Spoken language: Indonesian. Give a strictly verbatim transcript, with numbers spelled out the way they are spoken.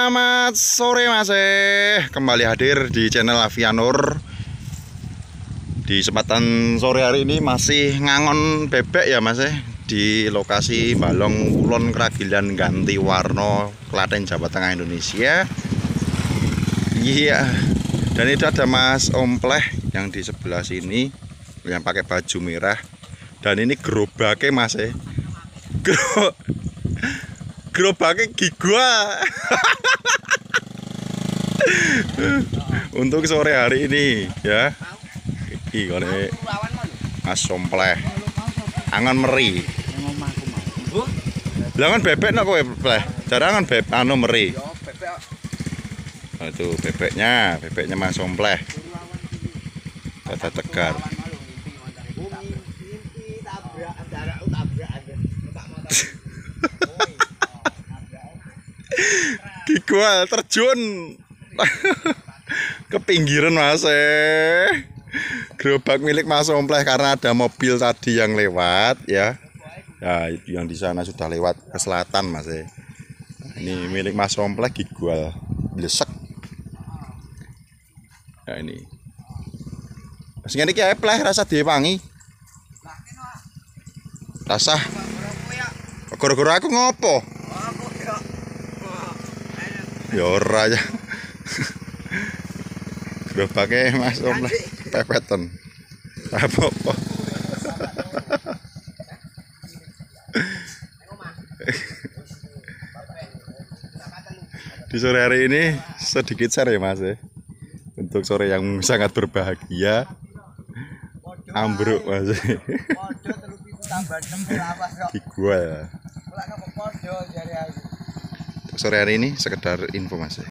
Selamat sore Mas eh. Kembali hadir di channel Avianur. Di kesempatan sore hari ini masih ngangon bebek ya Mas eh, di lokasi Balong Kulon Kragilan Ganti Warno, Klaten, Jawa Tengah, Indonesia. Iya. Dan itu ada Mas Ompleh yang di sebelah sini yang pakai baju merah. Dan ini gerobaknya Mas eh. Gro gerobaknya gigua. Untuk sore hari ini ya. Iki kone Mas Ompleh. Angon meri. Jangan bebek nak kowe, Pleh. Jarangan bebek anu meri. Nah, itu bebeknya, bebeknya Mas Ompleh. Dada tegar. Gigwal terjun ke pinggiran Mas eh. Gerobak milik Mas Ompleh karena ada mobil tadi yang lewat ya. Ya, yang di sana sudah lewat ke selatan Mas eh. Ini milik Mas Ompleh gigwal blesek. Ya ini. Mas ngene iki ae Pleh rasa diwangi. Rasa. Gara-gara aku ngopo? Ya ora ya. Gerobaknya Mas Ompleh pepetan. Apa-apa. Di sore hari ini sedikit share ya Mas ya. Untuk sore yang sangat berbahagia. Ambruk Mas. Di gua ya. Sore hari ini sekedar info Mas.